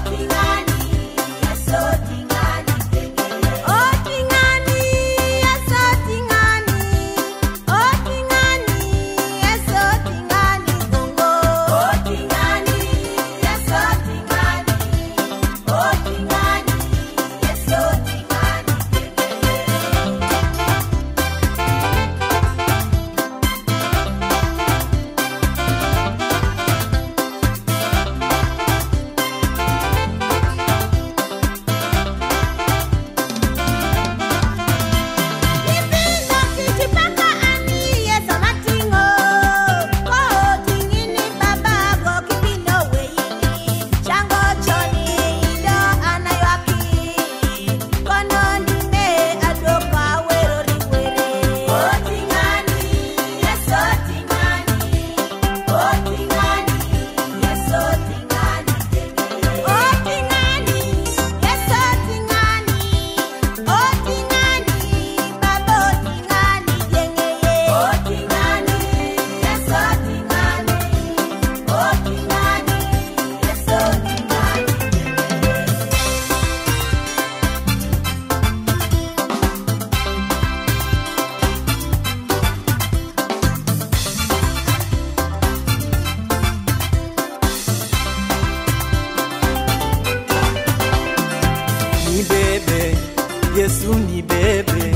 Yesu ni bebe,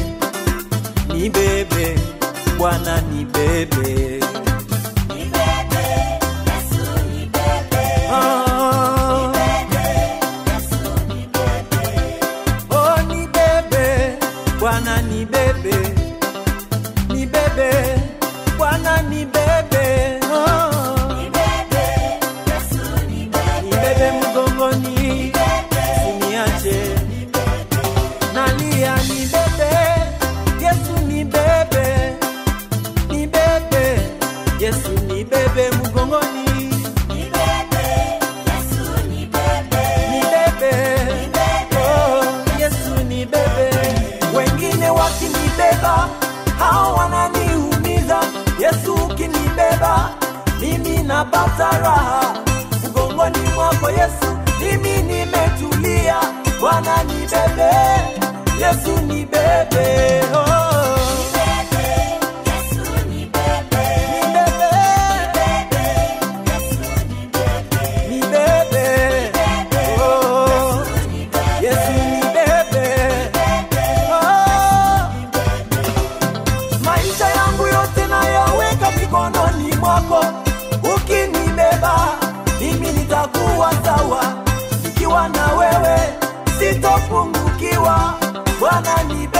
Bwana ni bebe. Ni bebe, Yesu ni bebe. Oh. Ni bebe, Yesu ni bebe. Oh, ni bebe, Bwana ni bebe. Ni bebe, Bwana ni bebe. Oh. Ni bebe, Yesu ni bebe. Ni bebe mgongoni, usiniache. Nalia ni bebe, Yesu ni bebe. Ni bebe, Yesu ni bebe mgongoni. Ni bebe, Yesu ni bebe. Ni bebe, oh, Yesu ni bebe. Wengine wakinibeba, hao wananiumiza. Yesu ukinibeba, mimi napata raha. Mgongoni mwako Yesu, mimi nimetulia. Bwana ni bebe, Yesu ni bebe. Oh. Ukinibeba, mimi nitakuwa sawa. Nikiwa na wewe, sitopungukiwa. Bwana ni bebe.